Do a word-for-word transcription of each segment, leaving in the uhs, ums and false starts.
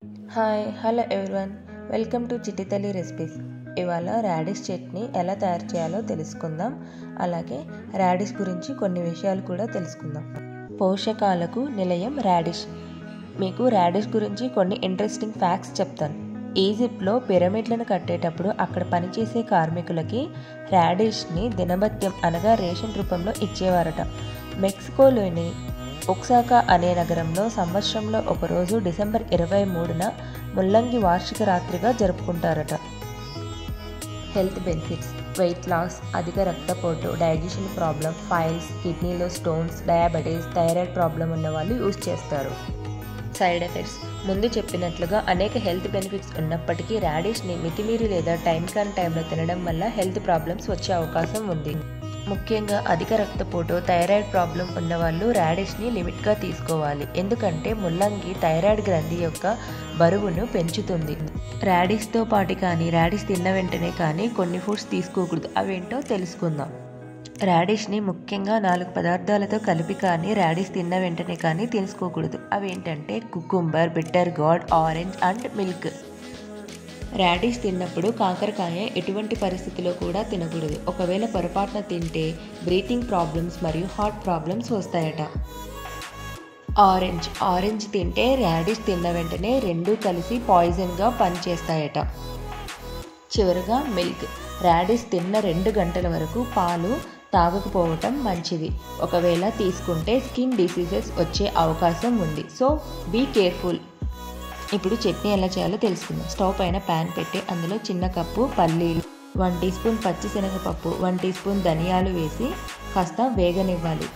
Hi hello everyone, welcome to Chittithalli recipes. ఇవాళ radish chutney ఎలా తయారు చేయాలో తెలుసుకుందాం. అలాగే రాడిష్ గురించి కొన్ని విషయాలు కూడా తెలుసుకుందాం. పోషకాలకు నిలయం రాడిష్. మీకు రాడిష్ గురించి కొన్ని ఇంట్రెస్టింగ్ ఫ్యాక్ట్స్ చెప్తాను. ఈజిప్ట్లో పిరమిడ్లను కట్టేటప్పుడు అక్కడ పనిచేసే కార్మికులకి రాడిష్ని దినభత్యం అనగా రేషన్ రూపంలో ఇచ్చేవారట. మెక్సికోలోని ఒక్సాకా అనే నగరంలో సంవత్సరంలో ఒకరోజు డిసెంబర్ ఇరవై మూడున ముల్లంగి వార్షిక రాత్రిగా జరుపుకుంటారట. హెల్త్ బెనిఫిట్స్: వెయిట్ లాస్, అధిక రక్తపోటు, డైజెషన్ ప్రాబ్లం, ఫైల్స్, కిడ్నీలో స్టోన్స్, డయాబెటీస్, థైరాయిడ్ ప్రాబ్లం ఉన్న వాళ్ళు యూజ్ చేస్తారు. సైడ్ ఎఫెక్ట్స్: ముందు చెప్పినట్లుగా అనేక హెల్త్ బెనిఫిట్స్ ఉన్నప్పటికీ రాడిష్ని మితిమీరి లేదా టైం కాని టైంలో తినడం వల్ల హెల్త్ ప్రాబ్లమ్స్ వచ్చే అవకాశం ఉంది. ముఖ్యంగా అధిక రక్తపోటు, థైరాయిడ్ ప్రాబ్లం ఉన్నవాళ్ళు రాడిష్ని లిమిట్గా తీసుకోవాలి. ఎందుకంటే ముల్లంగి థైరాయిడ్ గ్రంథి యొక్క బరువును పెంచుతుంది. రాడిష్తో పాటు కానీ రాడిష్ తిన్న వెంటనే కానీ కొన్ని ఫుడ్స్ తీసుకోకూడదు. అవేంటో తెలుసుకుందాం. రాడిష్ని ముఖ్యంగా నాలుగు పదార్థాలతో కలిపి కానీ రాడిష్ తిన్న వెంటనే కానీ తీసుకోకూడదు. అవేంటంటే cucumber, bitter gourd, orange and milk. Radish తిన్నప్పుడు కాకరకాయ ఎటువంటి పరిస్థితిలో కూడా తినకూడదు. ఒకవేళ పొరపాటున తింటే బ్రీతింగ్ ప్రాబ్లమ్స్ మరియు హార్ట్ ప్రాబ్లమ్స్ వస్తాయట. ఆరెంజ్ ఆరెంజ్ తింటే రాడిష్ తిన్న వెంటనే రెండూ కలిసి పాయిజన్గా పనిచేస్తాయట. చివరిగా మిల్క్. రాడిష్ తిన్న రెండు గంటల వరకు పాలు తాగకపోవటం మంచిది. ఒకవేళ తీసుకుంటే స్కిన్ డిసీజెస్ వచ్చే అవకాశం ఉంది. So be careful. ఇప్పుడు చట్నీ ఎలా చేయాలో తెలుసుకుందాం. స్టవ్ పైన ప్యాన్ పెట్టి అందులో చిన్న కప్పు పల్లీలు, వన్ టీ స్పూన్ పచ్చిశనగపప్పు, వన్ టీ స్పూన్ ధనియాలు వేసి కాస్త వేగనివ్వాలి.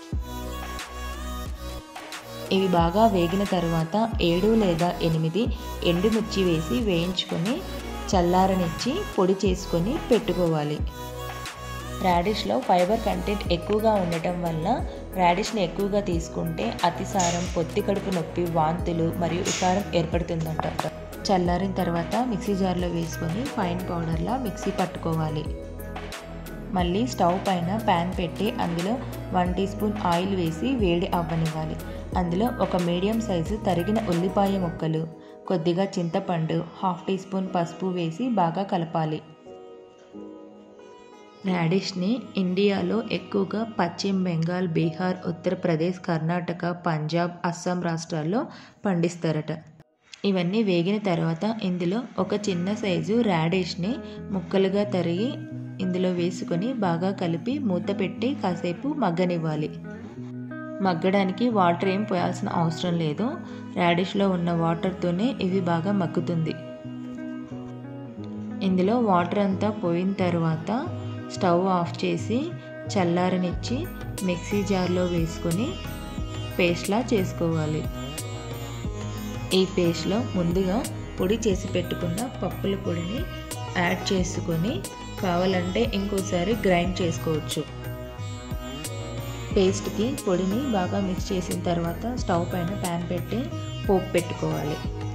ఇవి బాగా వేగిన తర్వాత ఏడు లేదా ఎనిమిది ఎండుమిర్చి వేసి వేయించుకొని చల్లారనిచ్చి పొడి చేసుకొని పెట్టుకోవాలి. రాడిష్లో ఫైబర్ కంటెంట్ ఎక్కువగా ఉండటం వల్ల రాడిష్ని ఎక్కువగా తీసుకుంటే అతిసారం, పొత్తి కడుపు నొప్పి, వాంతులు మరియు వికారం ఏర్పడుతుందంట. చల్లారిన తర్వాత మిక్సీ జార్లో వేసుకొని ఫైన్ పౌడర్లా మిక్సీ పట్టుకోవాలి. మళ్ళీ స్టవ్ పైన ప్యాన్ పెట్టి అందులో వన్ టీ స్పూన్ ఆయిల్ వేసి వేడి అవ్వనివ్వాలి. అందులో ఒక మీడియం సైజు తరిగిన ఉల్లిపాయ ముక్కలు, కొద్దిగా చింతపండు, హాఫ్ టీ స్పూన్ పసుపు వేసి బాగా కలపాలి. రాడిష్ని ఇండియాలో ఎక్కువగా పశ్చిమ బెంగాల్, బీహార్, ఉత్తరప్రదేశ్, కర్ణాటక, పంజాబ్, అస్సాం రాష్ట్రాల్లో పండిస్తారట. ఇవన్నీ వేగిన తర్వాత ఇందులో ఒక చిన్న సైజు రాడిష్ని ముక్కలుగా తరిగి ఇందులో వేసుకొని బాగా కలిపి మూత పెట్టి కాసేపు మగ్గనివ్వాలి. మగ్గడానికి వాటర్ ఏం పోయాల్సిన అవసరం లేదు. రాడిష్లో ఉన్న వాటర్తోనే ఇవి బాగా మగ్గుతుంది. ఇందులో వాటర్ అంతా పోయిన తర్వాత స్టవ్ ఆఫ్ చేసి చల్లారనిచ్చి మిక్సీ జార్లో వేసుకొని పేస్ట్లా చేసుకోవాలి. ఈ పేస్ట్లో ముందుగా పొడి చేసి పెట్టుకున్న పప్పుల పొడిని యాడ్ చేసుకొని కావాలంటే ఇంకోసారి గ్రైండ్ చేసుకోవచ్చు. పేస్ట్కి పొడిని బాగా మిక్స్ చేసిన తర్వాత స్టవ్ పైన ప్యాన్ పెట్టి పోపు పెట్టుకోవాలి.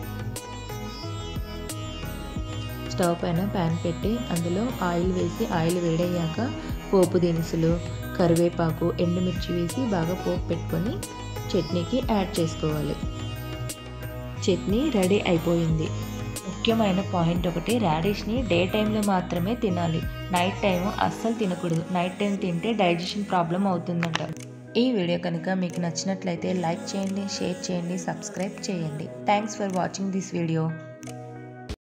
స్టవ్ పైన ప్యాన్ పెట్టి అందులో ఆయిల్ వేసి ఆయిల్ వేడయ్యాక పోపు దినుసులు, కరివేపాకు, ఎండుమిర్చి వేసి బాగా పోపు పెట్టుకొని చట్నీకి యాడ్ చేసుకోవాలి. చట్నీ రెడీ అయిపోయింది. ముఖ్యమైన పాయింట్ ఒకటి, రాడిష్ని డే టైంలో మాత్రమే తినాలి. నైట్ టైం అస్సలు తినకూడదు. నైట్ టైం తింటే డైజెషన్ ప్రాబ్లం అవుతుందంట. ఈ వీడియో కనుక మీకు నచ్చినట్లయితే లైక్ చేయండి, షేర్ చేయండి, సబ్స్క్రైబ్ చేయండి. Thanks for watching this video.